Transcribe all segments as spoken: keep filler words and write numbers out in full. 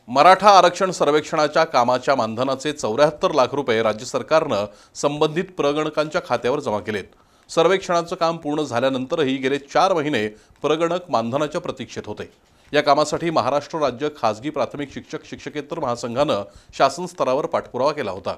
मराठा आरक्षण सर्वेक्षणाच्या कामाच्या मानधनाचे चौऱ्याहत्तर लाख रुपये राज्य सरकारनं संबंधित प्रगणकांच्या खात्यावर जमा केलेत। सर्वेक्षणाचं काम पूर्ण झाल्यानंतरही गेले चार महिने प्रगणक मानधनाच्या प्रतीक्षेत होते। या कामासाठी महाराष्ट्र राज्य खासगी प्राथमिक शिक्षक शिक्षकेतर महासंघानं शासन स्तरावर पाठपुरावा केला होता।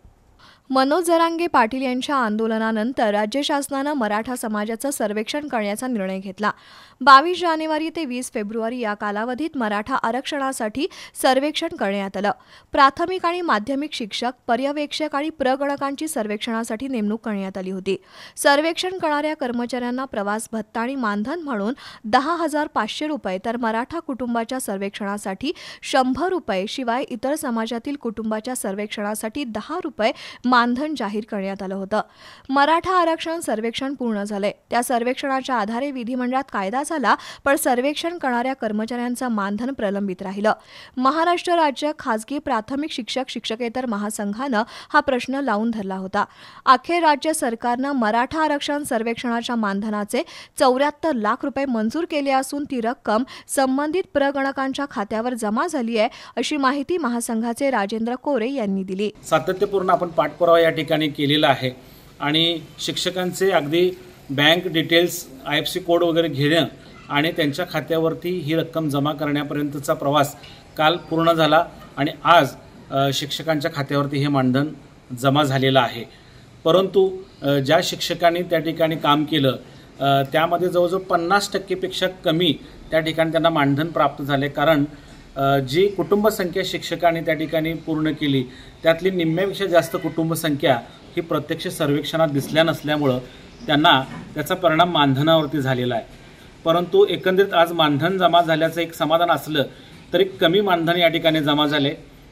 मनोज जरांगे पाटील यांच्या आंदोलनानंतर राज्य शासनाने मराठा समाजाचं सर्वेक्षण करण्याचा निर्णय घेतला। बावीस जानेवारी ते वीस फेब्रुवारी या कालावधीत मराठा आरक्षणासाठी सर्वेक्षण करण्यात आलं। प्राथमिक आणि माध्यमिक शिक्षक, पर्यवेक्षक आणि प्रगणकांची सर्वेक्षणासाठी नेमणूक करण्यात आली होती। सर्वेक्षण करणाऱ्या कर्मचाऱ्यांना प्रवास भत्ता आणि मानधन म्हणून दहा हजार पाचशे रुपये तर मराठा कुटुंबाच्या सर्वेक्षणासाठी शंभर रुपये शिवाय इतर समाजातील कुटुंबाच्या सर्वेक्षणासाठी दहा रुपये मानधन जाहीर करण्यात आलं होतं। मराठा आरक्षण सर्वेक्षण पूर्ण झाले। त्या सर्वेक्षणाच्या आधारे विधिमंडळात कायदा झाला, पण सर्वेक्षण करणाऱ्या कर्मचाऱ्यांचं मानधन प्रलंबित राहिलं। महाराष्ट्र राज्य खासगी प्राथमिक शिक्षक शिक्षकेतर महासंघानं हा प्रश्न लावून धरला होता। अखेर राज्य सरकारनं मराठा आरक्षण सर्वेक्षणाच्या मानधनाचे चौऱ्याहत्तर लाख रुपये मंजूर केले असून ती रक्कम संबंधित प्रगणकांच्या खात्यावर जमा झाली आहे, अशी माहिती महासंघाचे राजेंद्र कोरे यांनी दिली। सातत्यपूर्ण आपण पाठपुरावा या ठिकाणी केलेला आहे आणि शिक्षकांचे अगदी bank details, I F C code वगैरे घेणं आणि त्यांच्या खात्यावरती ही रक्कम जमा करण्यापर्यंतचा प्रवास काल पूर्ण झाला आणि आज शिक्षकांच्या खात्यावरती हे मानधन जमा झालेलं आहे। परंतु ज्या शिक्षकांनी त्या ठिकाणी काम केलं त्यामध्ये जवळजवळ पन्नास टक्केपेक्षा कमी त्या ठिकाणी त्यांना मानधन प्राप्त झाले, कारण जी कुटुंबसंख्या शिक्षकांनी त्या ठिकाणी पूर्ण केली त्यातली निम्म्यापेक्षा जास्त कुटुंबसंख्या ही प्रत्यक्ष सर्वेक्षणात दिसल्या नसल्यामुळं त्यांना त्याचा परिणाम मानधनावरती झालेला आहे। परंतु एकंदरीत आज मानधन जमा झाल्याचं एक समाधान असलं तरी कमी मानधन या ठिकाणी जमा झाले।